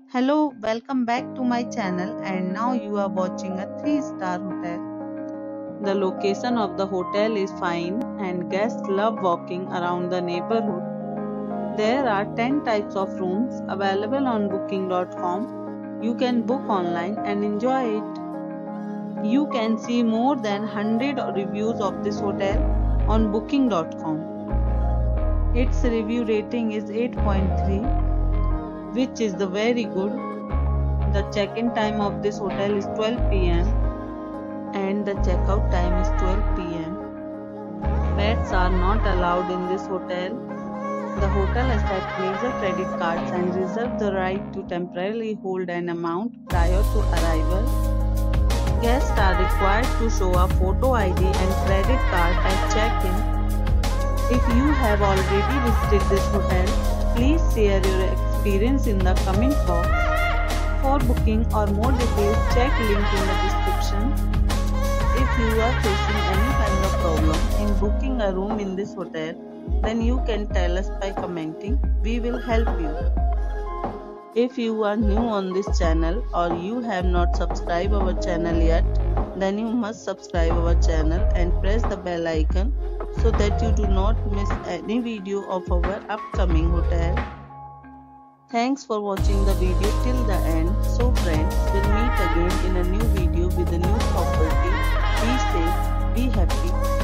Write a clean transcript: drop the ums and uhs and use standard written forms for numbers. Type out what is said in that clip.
Hello, welcome back to my channel, and now you are watching a 3-star hotel. The location of the hotel is fine and guests love walking around the neighborhood. There are 10 types of rooms available on booking.com. You can book online and enjoy it. You can see more than 100 reviews of this hotel on booking.com. Its review rating is 8.3, which is the very good. The check-in time of this hotel is 12 p.m. and the checkout time is 12 p.m. Pets are not allowed in this hotel. The hotel accepts major credit cards and reserves the right to temporarily hold an amount prior to arrival. Guests are required to show a photo ID and credit card at check-in. If you have already visited this hotel, please share your experience in the comment box. For booking or more details, check link in the description. If you are facing any kind of problem in booking a room in this hotel, then you can tell us by commenting. We will help you. If you are new on this channel or you have not subscribed our channel yet, then you must subscribe our channel and press the bell icon so that you do not miss any video of our upcoming hotel. Thanks for watching the video till the end. So friends, we'll meet again in a new video with a new property. Be safe, be happy.